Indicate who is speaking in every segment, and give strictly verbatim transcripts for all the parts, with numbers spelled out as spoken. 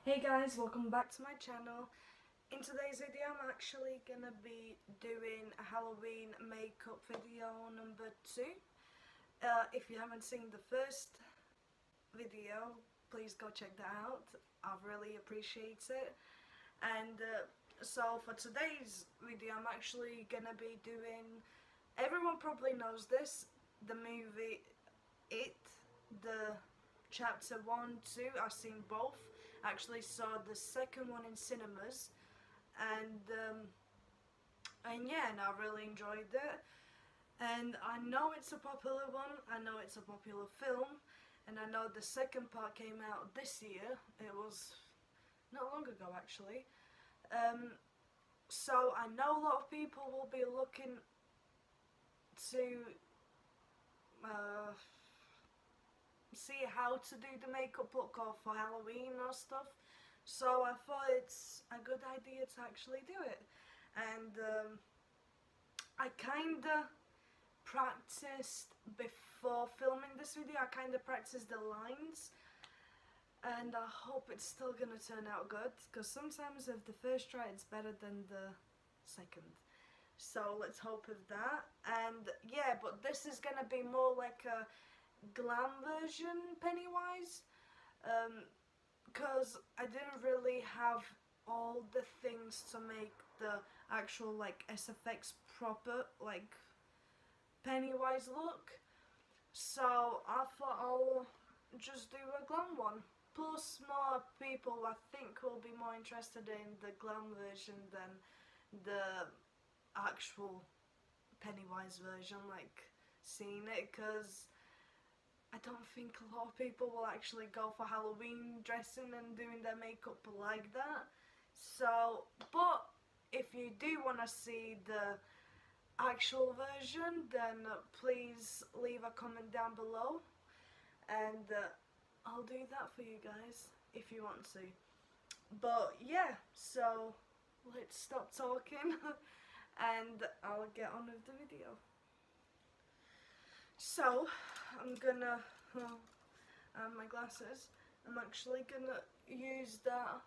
Speaker 1: Hey guys, welcome back to my channel. In today's video I'm actually gonna be doing a Halloween makeup video number two. Uh, if you haven't seen the first video, please go check that out. I really appreciate it. And uh, so for today's video I'm actually gonna be doing, everyone probably knows this, the movie It, the chapter one, two, I've seen both. Actually saw the second one in cinemas, and um, and yeah, and I really enjoyed it. And I know it's a popular one, I know it's a popular film, and I know the second part came out this year. It was not long ago actually. Um, so I know a lot of people will be looking to uh, see how to do the makeup look or for Halloween or stuff, so I thought it's a good idea to actually do it. And um, I kinda practiced before filming this video. I kinda practiced the lines, and I hope it's still gonna turn out good, because sometimes if the first try it's better than the second. So let's hope of that. And yeah, but this is gonna be more like a Glam version Pennywise, because um, I didn't really have all the things to make the actual like S F X proper like Pennywise look, so I thought I'll just do a Glam one. Plus more people I think will be more interested in the Glam version than the actual Pennywise version, like seeing it, because I don't think a lot of people will actually go for Halloween dressing and doing their makeup like that. So, but if you do want to see the actual version, then uh, please leave a comment down below, and uh, I'll do that for you guys if you want to. But yeah, so let's stop talking and I'll get on with the video. So, I'm gonna, uh, and my glasses, I'm actually gonna use that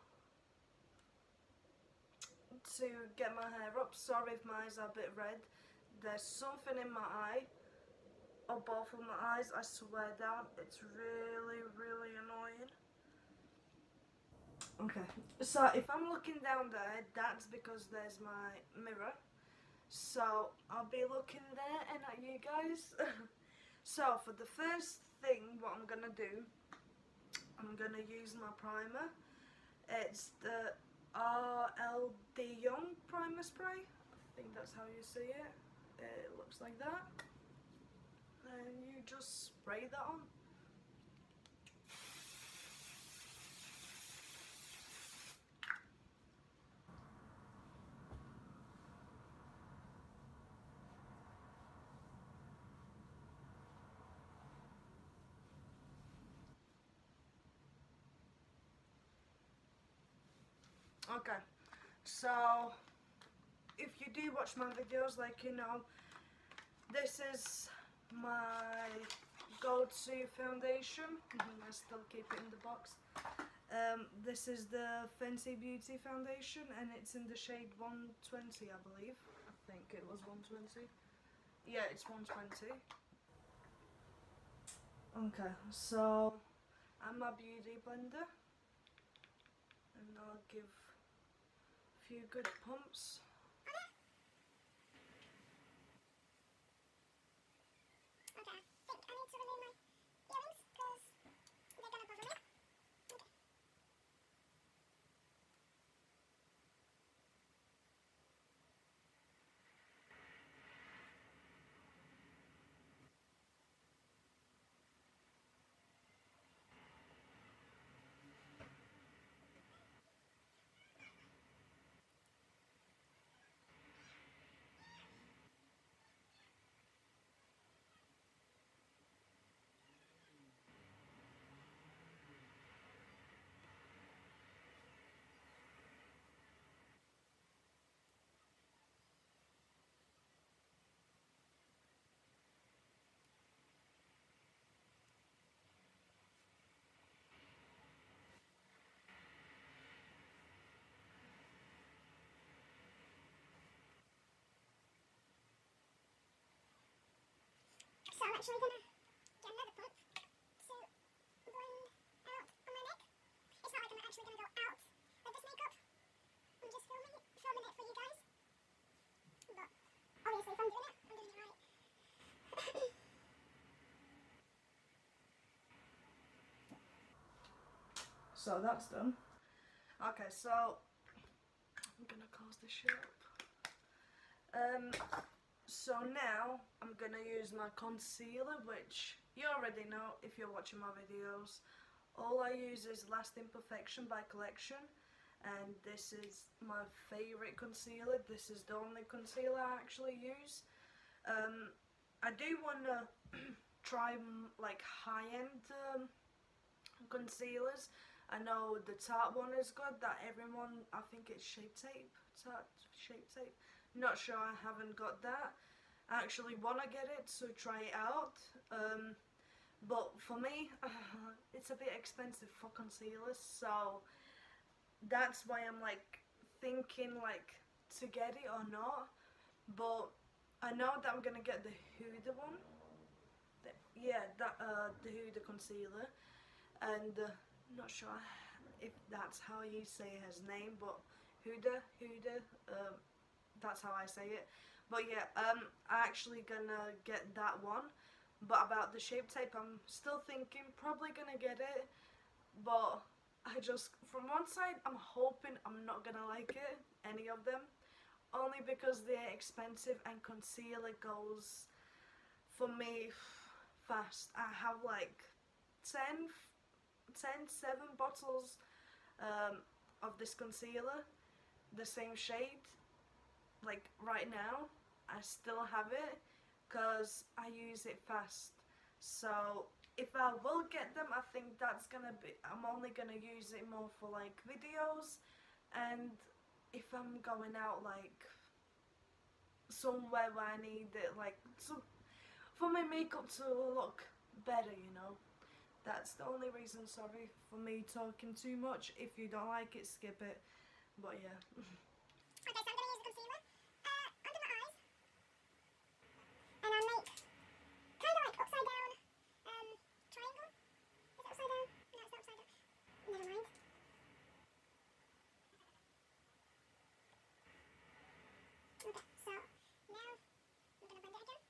Speaker 1: to get my hair up. Sorry if my eyes are a bit red. There's something in my eye, or both of my eyes, I swear down. It's really, really annoying. Okay, so if I'm looking down there, that's because there's my mirror. So, I'll be looking there and at you guys. So for the first thing, what I'm gonna do, I'm gonna use my primer. It's the R L D Young primer spray. I think that's how you see it. It looks like that. And you just spray that on. Okay, so if you do watch my videos, like you know, this is my go-to foundation. I still keep it in the box. Um, this is the Fenty Beauty foundation, and it's in the shade one twenty, I believe. I think it was one twenty. Yeah, it's one twenty. Okay, so I'm my beauty blender, and I'll give a few good pumps.
Speaker 2: Okay, I think I need to remove my earrings because they're gonna bother me. Okay. actually gonna get another pump to blend out on my neck. It's not like I'm actually gonna go out with this makeup. I'm just filming it, filming it for you guys. But obviously, if I'm doing it, I'm doing it right.
Speaker 1: So that's done. Okay, so I'm gonna close this shit up. Um, so now I'm gonna use my concealer, which you already know if you're watching my videos. All I use is Lasting Perfection by Collection, and this is my favourite concealer. This is the only concealer I actually use. Um, I do wanna try like high-end um, concealers. I know the Tarte one is good, that everyone, I think it's Shape Tape, Tarte Shape Tape, not sure, I haven't got that. I actually want to get it to try it out, um, but for me, uh, it's a bit expensive for concealers, so that's why I'm like thinking like to get it or not, but I know that I'm going to get the Huda one, the, yeah, that uh, the Huda concealer, and uh, not sure if that's how you say his name, but Huda, Huda, um, that's how I say it. But yeah, um, I'm actually gonna get that one. But about the Shape Tape, I'm still thinking, probably gonna get it. But I just, from one side, I'm hoping I'm not gonna like it, any of them. Only because they're expensive and concealer goes, for me, fast. I have like ten, ten, seven bottles um, of this concealer, the same shade, like right now. I still have it because I use it fast. So if I will get them, I think that's gonna be, I'm only gonna use it more for like videos, and if I'm going out like somewhere where I need it, like so for my makeup to look better, you know. That's the only reason. Sorry for me talking too much. If you don't like it, skip it. But yeah.
Speaker 2: Okay, so I'm going to use the concealer uh, under my eyes, and I'll make kind of like upside down um, triangle. Is it upside down? No, it's not upside down. Never mind. Okay, so now I'm going to blend it again.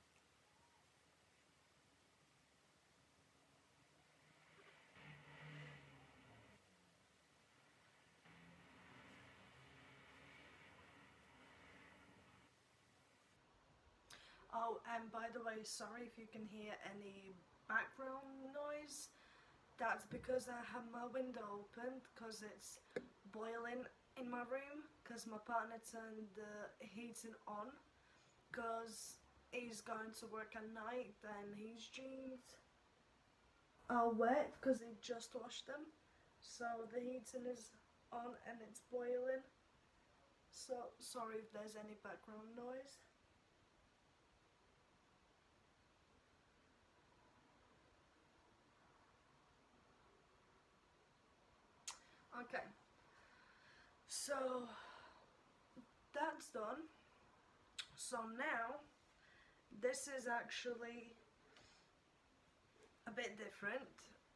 Speaker 1: Oh, and by the way, sorry if you can hear any background noise. That's because I have my window open because it's boiling in my room because my partner turned the heating on because he's going to work at night and his jeans are wet because he just washed them. So the heating is on and it's boiling. So sorry if there's any background noise. Okay, so that's done. So now this is actually a bit different.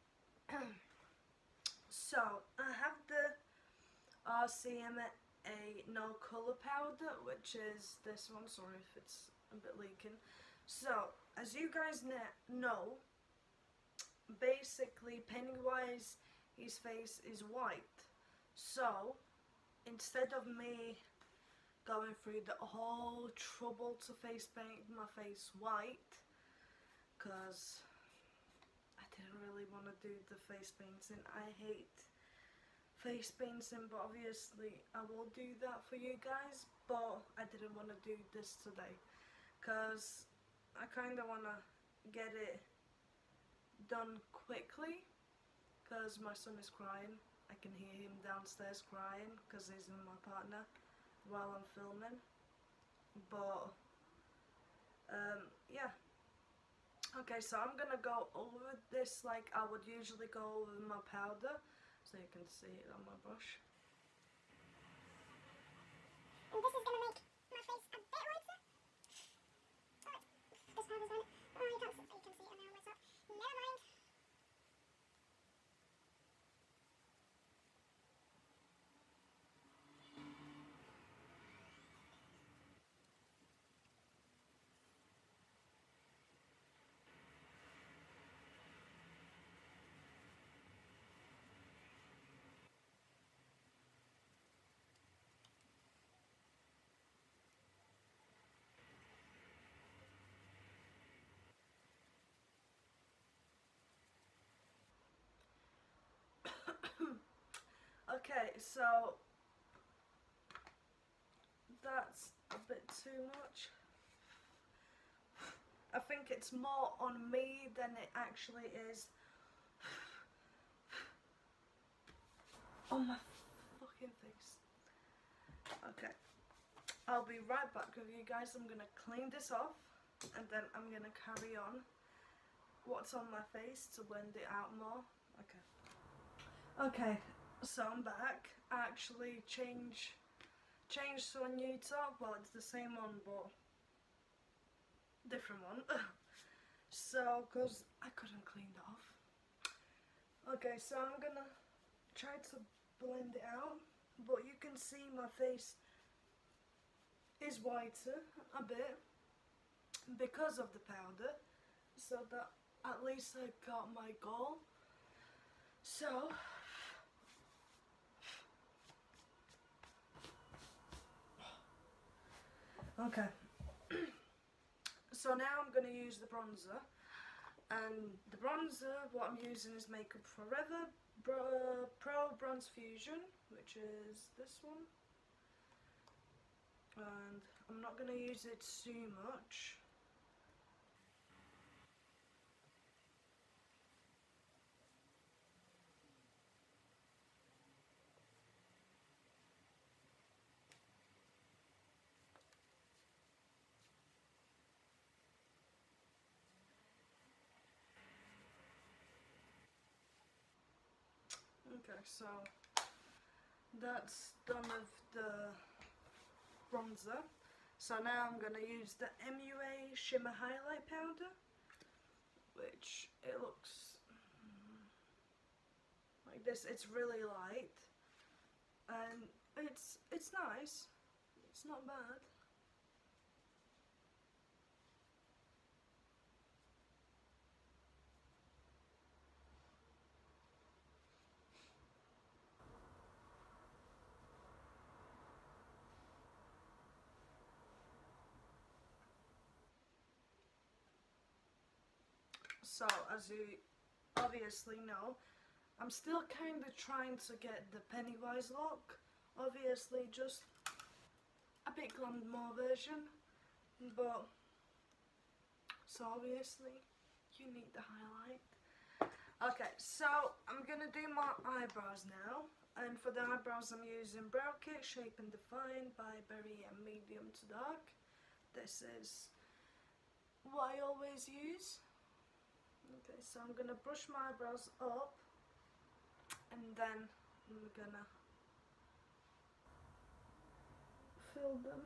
Speaker 1: So I have the R C M A No Colour Powder, which is this one. Sorry if it's a bit leaking. So as you guys know, basically Pennywise, his face is white. So instead of me going through the whole trouble to face paint my face white, because I didn't really want to do the face painting. I hate face painting, but obviously I will do that for you guys, but I didn't want to do this today because I kind of want to get it done quickly because my son is crying. I can hear him downstairs crying because he's with my partner while I'm filming. But um, yeah. Okay, so I'm gonna go over this like I would usually go over my powder, so you can see it on my brush.
Speaker 2: And this is gonna make my face a bit lighter. Oh, this powder's on. Oh, you can't see, you can see it.
Speaker 1: Okay, so that's a bit too much. I think it's more on me than it actually is on my fucking face. Okay, I'll be right back with you guys. I'm gonna clean this off and then I'm gonna carry on what's on my face to blend it out more. Okay. Okay, so I'm back. I actually change changed to a new top. Well, it's the same one but different one. So, because I couldn't clean it off. Okay, so I'm gonna try to blend it out, but you can see my face is whiter a bit because of the powder, so that at least I got my goal. So okay. So now I'm going to use the bronzer, and the bronzer, what I'm using is Makeup Forever Pro, Pro Bronze Fusion, which is this one, and I'm not going to use it too much. Okay, so that's done with the bronzer. So now I'm going to use the M U A Shimmer Highlight Powder, which it looks like this. It's really light and it's it's nice. It's not bad. So, as you obviously know, I'm still kind of trying to get the Pennywise look. Obviously, just a bit glam more version, but so obviously you need the highlight. Okay, so I'm gonna do my eyebrows now, and for the eyebrows I'm using Brow Kit Shape and Define by Bayyeee and Medium to Dark. This is what I always use. Okay, so I'm gonna brush my eyebrows up and then I'm gonna fill them.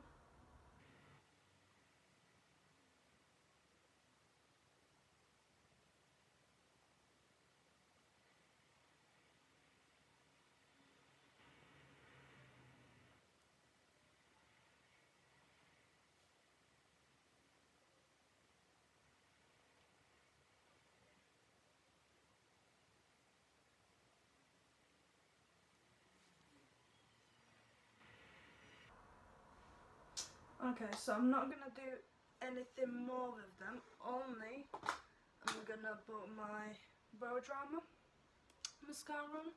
Speaker 1: Okay, so I'm not gonna do anything more with them, only I'm gonna put my Brow Drama mascara on.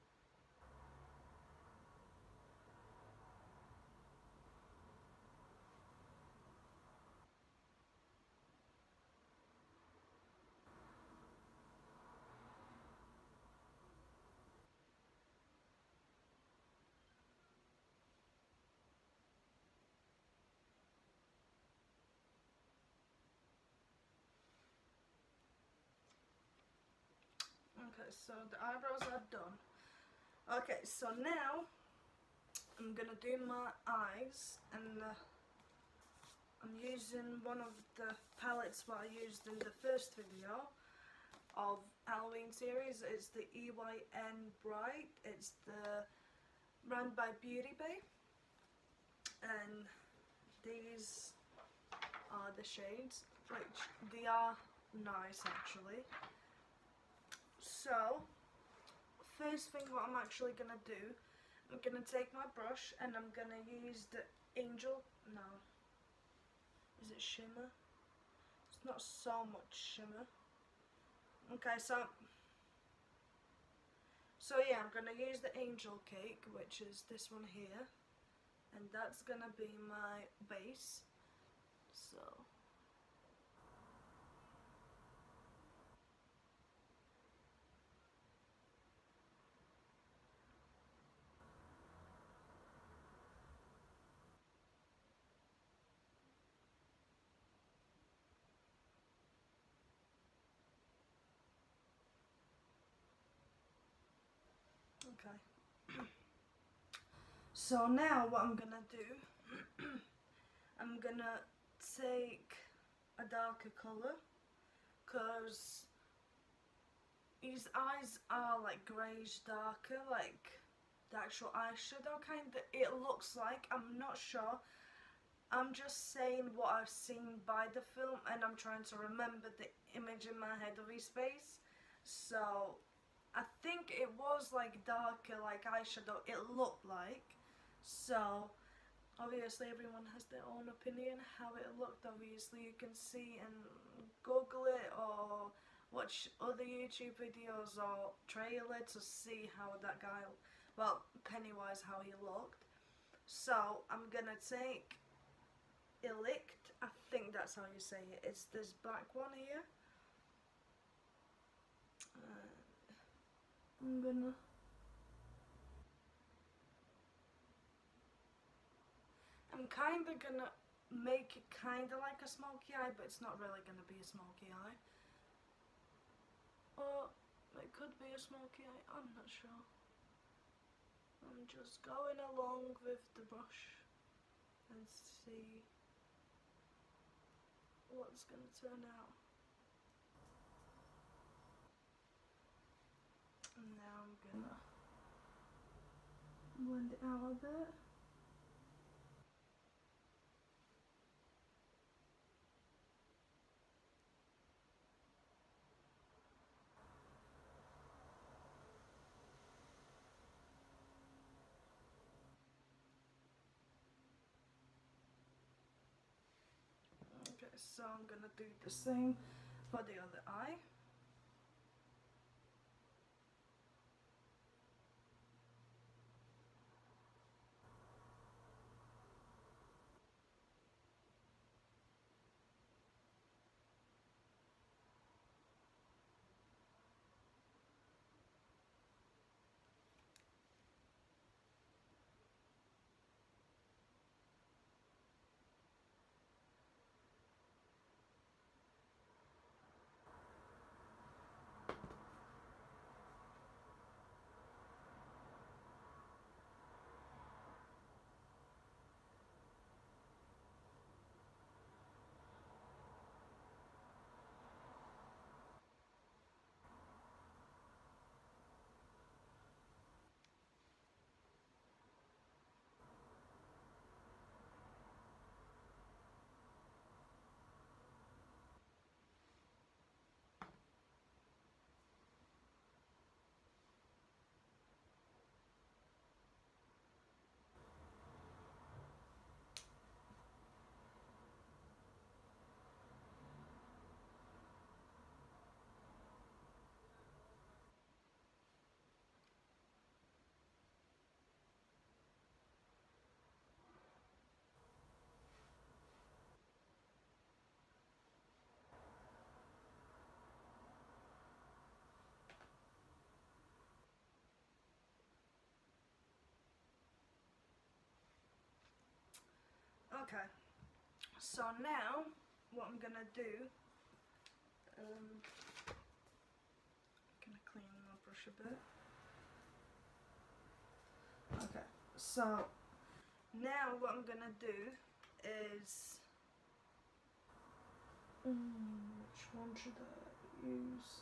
Speaker 1: Okay, so the eyebrows are done. Okay, so now I'm gonna do my eyes, and uh, I'm using one of the palettes what I used in the first video of Halloween series. It's the E Y N Bright. It's the brand by Beauty Bay, and these are the shades, which they are nice actually. So first thing what I'm actually gonna do, I'm gonna take my brush and I'm gonna use the Angel, no, is it shimmer? It's not so much shimmer. Okay, so So yeah, I'm gonna use the angel cake, which is this one here, and that's gonna be my base. So okay. So now what I'm gonna do, I'm gonna take a darker colour, because his eyes are like greyish darker, like the actual eyeshadow kind of, it looks like. I'm not sure. I'm just saying what I've seen by the film, and I'm trying to remember the image in my head of his face. So I think it was like darker, like eyeshadow, it looked like. So obviously everyone has their own opinion how it looked. Obviously you can see and Google it or watch other YouTube videos or trailer to see how that guy, well, Pennywise, how he looked. So I'm gonna take Elect, I think that's how you say it. It's this black one here. Uh, I'm gonna I'm kinda gonna make it kinda like a smoky eye, but it's not really gonna be a smoky eye. Or it could be a smoky eye, I'm not sure. I'm just going along with the brush and see what's gonna turn out. And now I'm gonna blend it out a bit. Okay, so I'm gonna do the same for the other eye. Okay, so now what I'm gonna do, um, I'm gonna clean my brush a bit. Okay, so now what I'm gonna do is, um, which one should I use?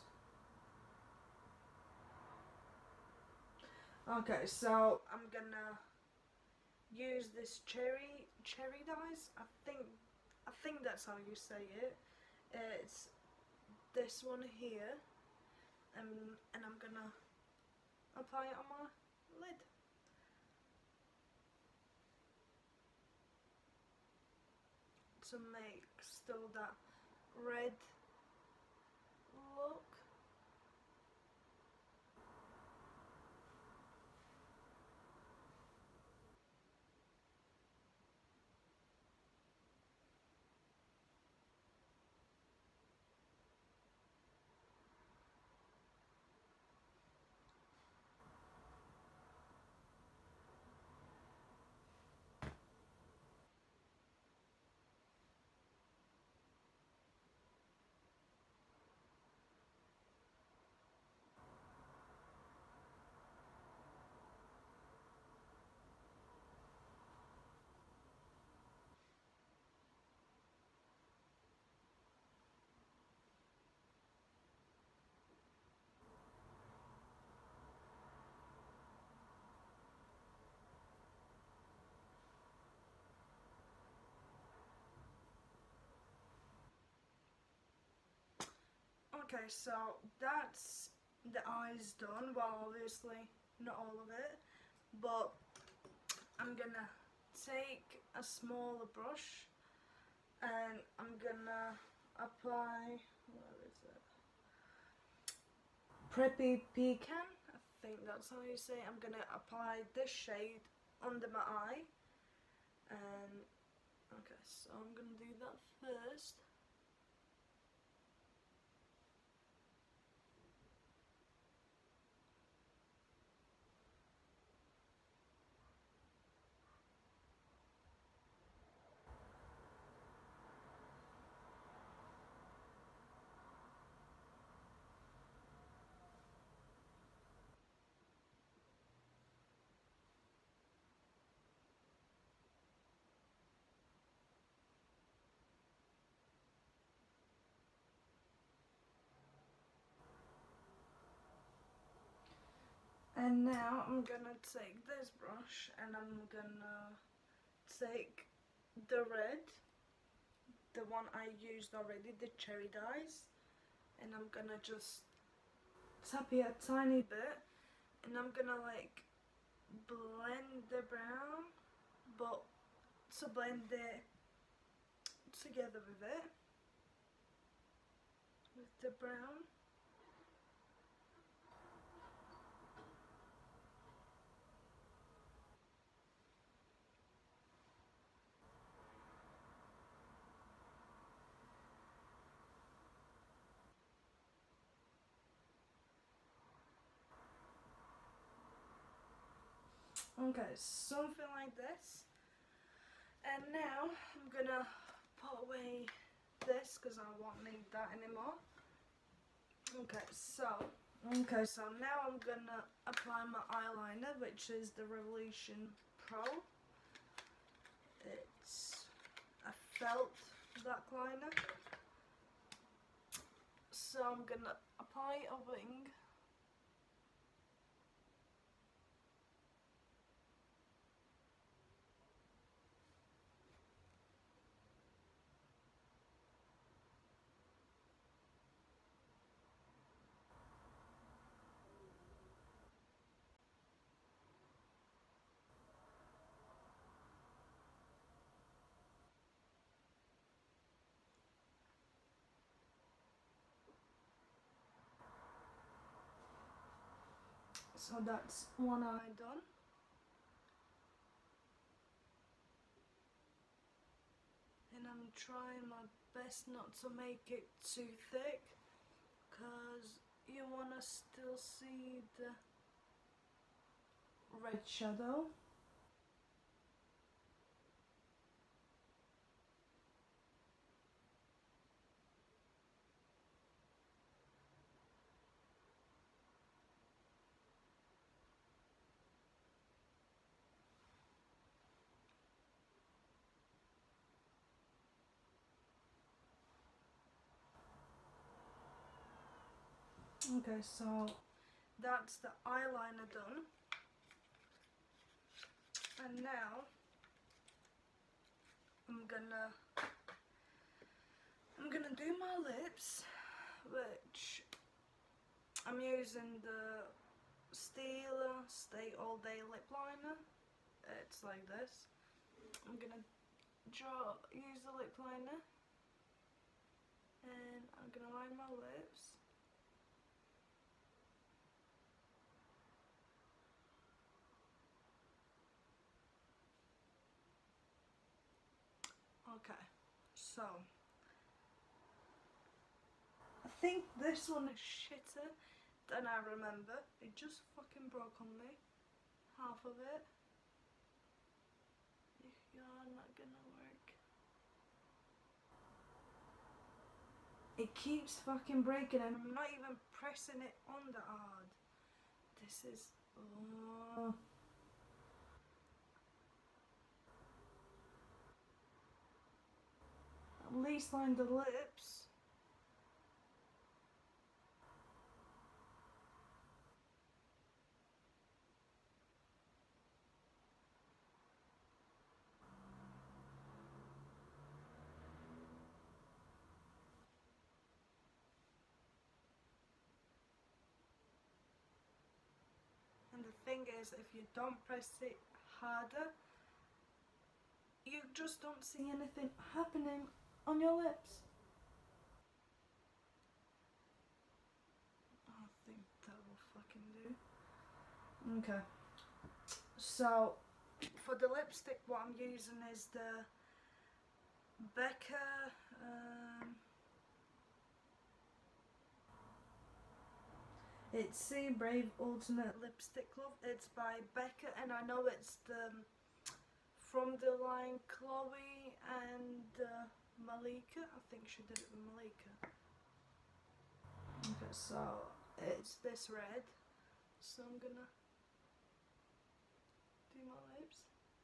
Speaker 1: Okay, so I'm gonna use this cherry cherry dyes. I think I think that's how you say it. It's this one here, and and I'm gonna apply it on my lid. To make still that red look. Okay, so that's the eyes done. Well, obviously not all of it, but I'm gonna take a smaller brush and I'm gonna apply, where is it? Preppy Pecan, I think that's how you say it. I'm gonna apply this shade under my eye, and okay, so I'm gonna do that first. And now I'm gonna take this brush and I'm gonna take the red, the one I used already, the cherry dyes, and I'm gonna just tap it a tiny bit, and I'm gonna like blend the brown, but to blend it together with it, with the brown. Okay, something like this. And now I'm gonna put away this because I won't need that anymore. Okay, so okay, so now I'm gonna apply my eyeliner, which is the Revolution Pro. It's a felt black liner. So I'm gonna apply a wing. So that's one eye done. And I'm trying my best not to make it too thick, because you want to still see the red shadow. Okay, so that's the eyeliner done. And now I'm gonna I'm gonna do my lips, which I'm using the Stila Stay All Day Lip Liner. It's like this. I'm gonna draw use the lip liner, and I'm gonna line my lips. Okay, so I think this one is shitter than I remember. It just fucking broke on me, half of it. You're not gonna work. It keeps fucking breaking and I'm not even pressing it on that hard. This is... oh. At least line the lips. thing is, if you don't press it harder, you just don't see anything happening on your lips. I think that will fucking do. Okay. So, for the lipstick, what I'm using is the Becca, um, it's Sea Brave Ultimate Lipstick Love. It's by Becca, and I know it's the from the line Chloe and uh, Malika. I think she did it with Malika. Okay, so it's this red. So I'm gonna do my lips.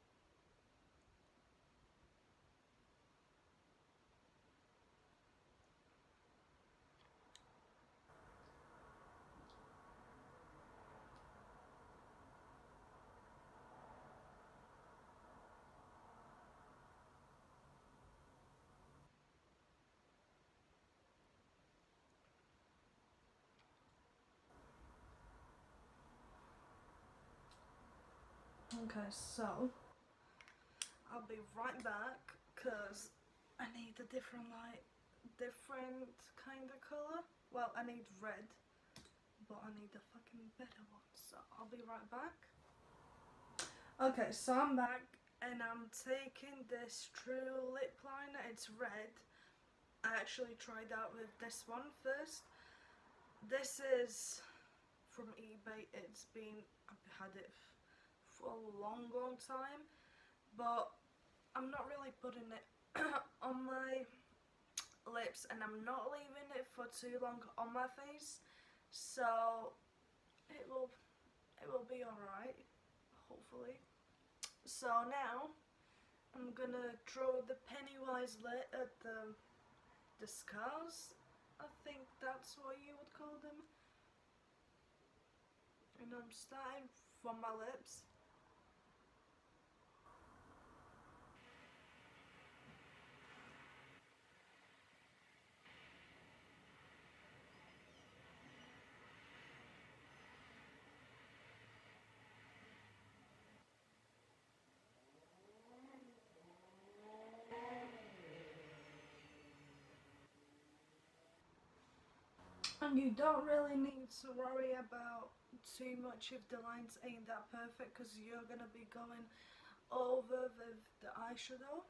Speaker 1: Okay, so I'll be right back because I need a different light, different kind of colour. Well, I need red, but I need a fucking better one, so I'll be right back. Okay, so I'm back and I'm taking this True Lip Liner. It's red. I actually tried out with this one first. This is from eBay. It's been, I've had it for a long, long time, but I'm not really putting it on my lips and I'm not leaving it for too long on my face, so it will it will be alright, hopefully. So now I'm gonna draw the Pennywise lit at the the scars. I think that's what you would call them. And I'm starting from my lips. And you don't really need to worry about too much if the lines ain't that perfect, because you're gonna be going over with the eyeshadow.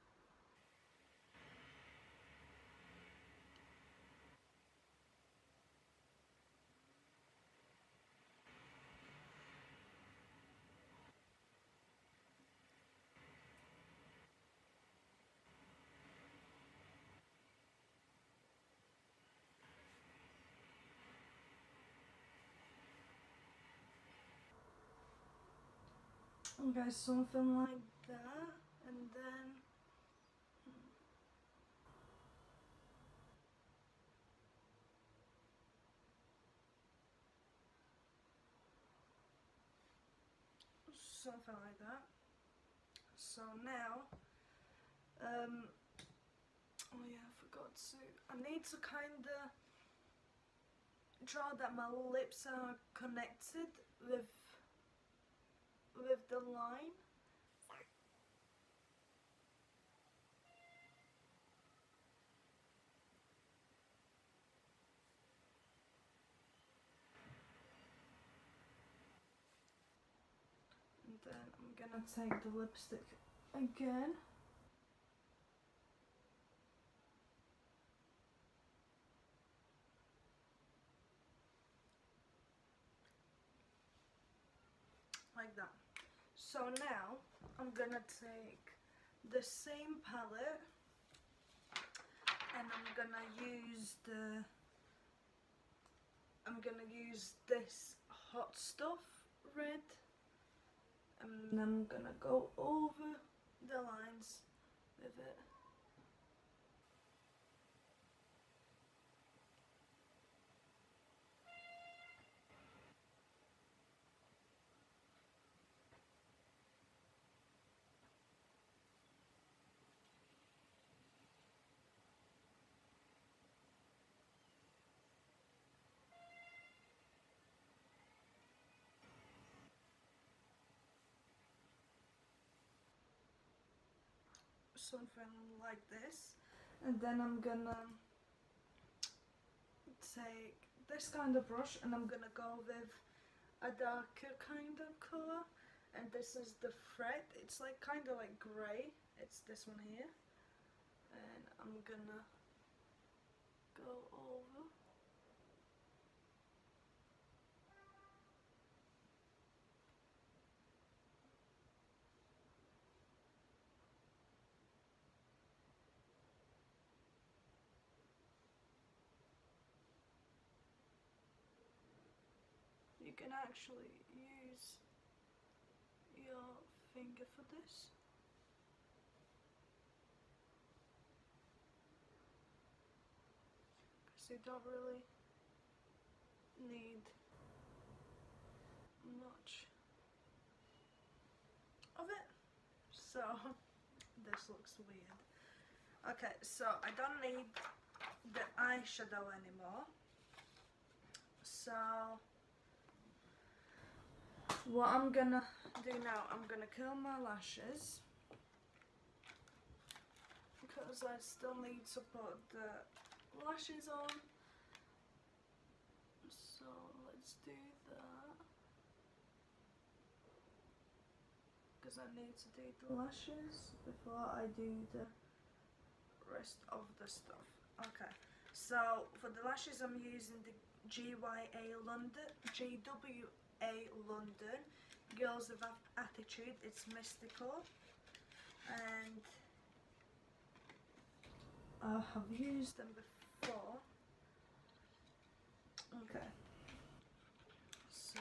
Speaker 1: Okay, something like that, and then something like that. So now, um, oh yeah, I forgot to, I need to kind of draw that my lips are connected with, with the line. And then I'm gonna take the lipstick again. Like that. So now I'm gonna take the same palette and I'm gonna use the I'm gonna use this Hot Stuff red, and I'm gonna go over the lines with it. something like this, and then I'm gonna take this kind of brush and I'm gonna go with a darker kind of colour, and this is the thread. It's like kind of like grey. It's this one here, and I'm gonna go over. You can actually use your finger for this. Because you don't really need much of it. So this looks weird. Okay, so I don't need the eyeshadow anymore. So what I'm gonna do now, I'm gonna curl my lashes because I still need to put the lashes on. So let's do that because I need to do the lashes before I do the rest of the stuff. Okay, so for the lashes I'm using the G Y A London, G W A London Girls with Attitude. It's mystical, and I have used them before. Okay, so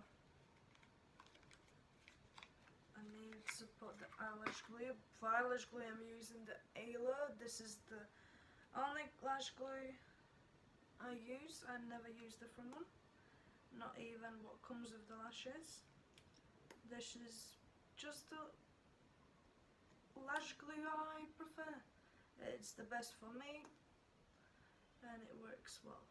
Speaker 1: I need to put the eyelash glue. For eyelash glue I'm using the Ayla. This is the only lash glue I use. I never use the front one, not even what comes with the lashes. This is just the lash glue I prefer. It's the best for me and it works well.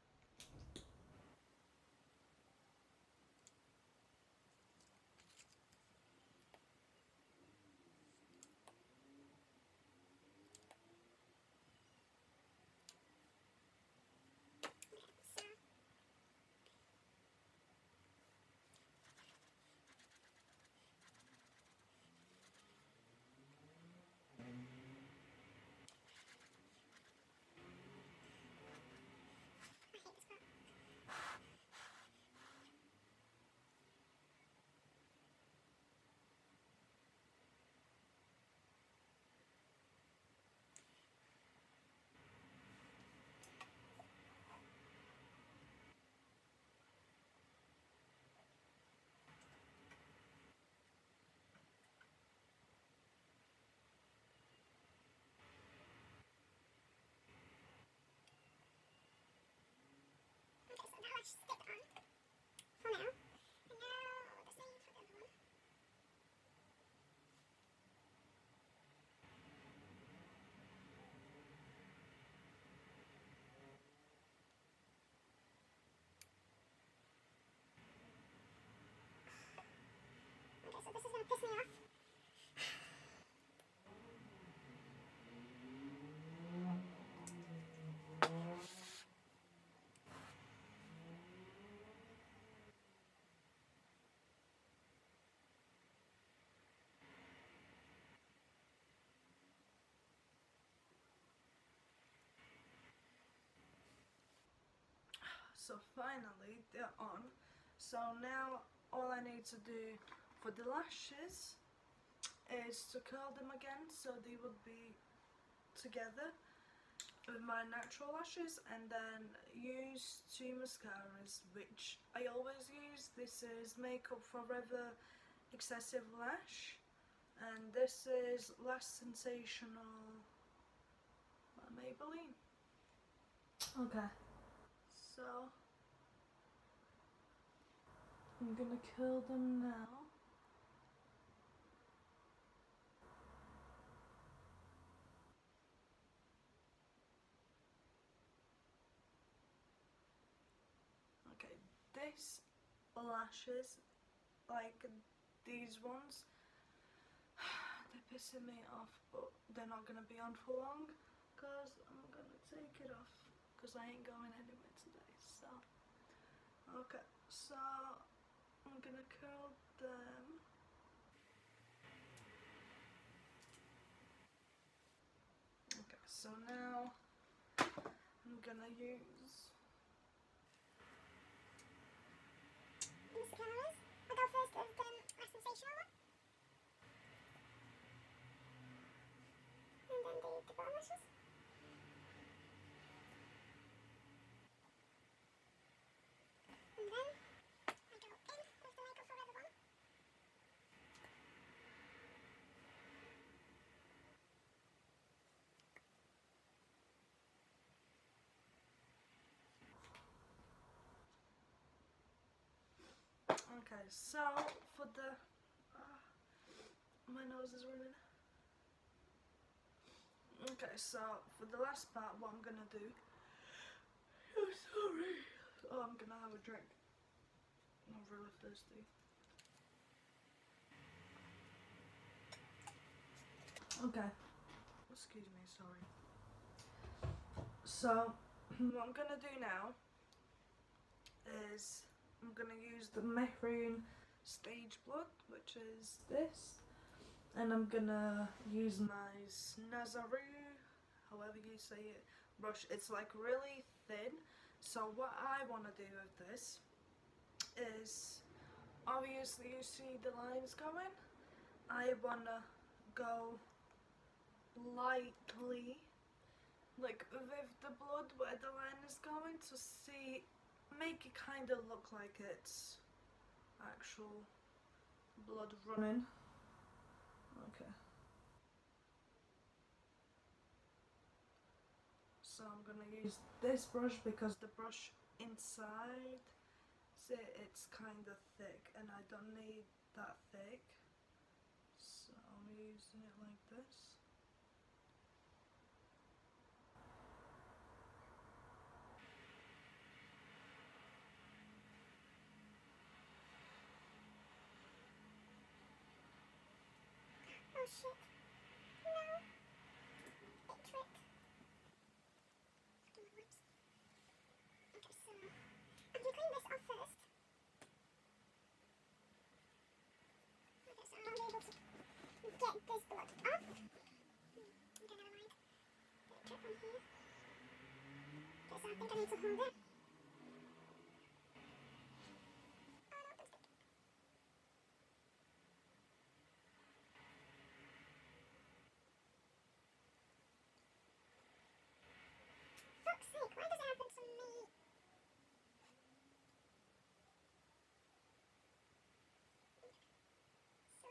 Speaker 2: Stick on for now. And now the same for the other one. Okay, so this is gonna piss me off.
Speaker 1: So finally they're on. So now all I need to do for the lashes is to curl them again so they would be together with my natural lashes, and then use two mascaras which I always use. This is Makeup Forever Excessive Lash, and this is Lash Sensational by Maybelline. Okay, so I'm gonna curl them now. Okay, this lashes, like these ones, they're pissing me off, but they're not gonna be on for long because I'm gonna take it off because I ain't going anywhere today. So okay, so I'm gonna curl them. Okay, so now I'm gonna use
Speaker 2: mascaras. I'll go first with the last sensational one. And then the, the bottom lashes. And then I go in with the Makeup Forever one.
Speaker 1: Okay, so for the uh, my nose is running. Okay, so for the last part, what I'm gonna do, oh sorry, oh I'm gonna have a drink, I'm really thirsty. Okay, excuse me, sorry. So what I'm gonna do now is I'm gonna use the maroon stage blood, which is this, and I'm gonna use my Snazaru, however you say it, brush. It's like really thin. So what I want to do with this is, obviously you see the lines going, I want to go lightly, like with the blood where the line is going, to see, make it kind of look like it's actual blood running. Okay. So I'm gonna use this brush because the brush inside, see, it's kind of thick and I don't need that thick. So I'm using it like this.
Speaker 2: Oh shit. No. It tripped. Fucking my lips. Okay, so I'm gonna clean this off first. Okay, so I'm not able to get this blood off. Hmm, okay, never mind. Bit of drip on here. Okay, so I think I need to hold it. Oh no, don't stick. Fuck's sake, why does it happen to me? So,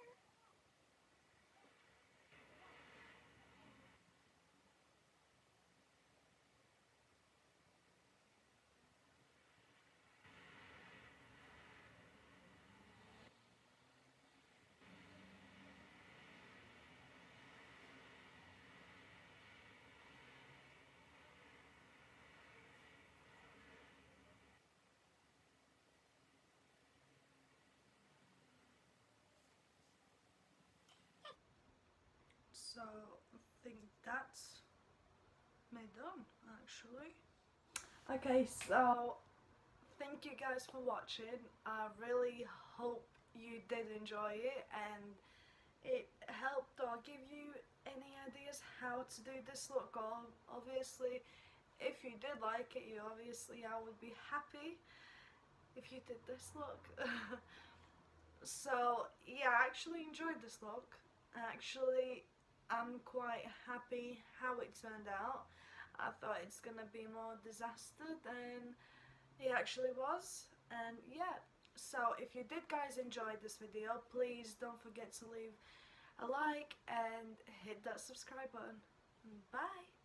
Speaker 1: So I think that's me done actually. Okay, so thank you guys for watching. I really hope you did enjoy it and it helped or give you any ideas how to do this look. Or obviously if you did like it, you obviously I would be happy if you did this look. So yeah, I actually enjoyed this look. Actually, I'm quite happy how it turned out. I thought it's gonna be more disaster than it actually was. And yeah, so if you did guys enjoy this video, please don't forget to leave a like and hit that subscribe button. Bye!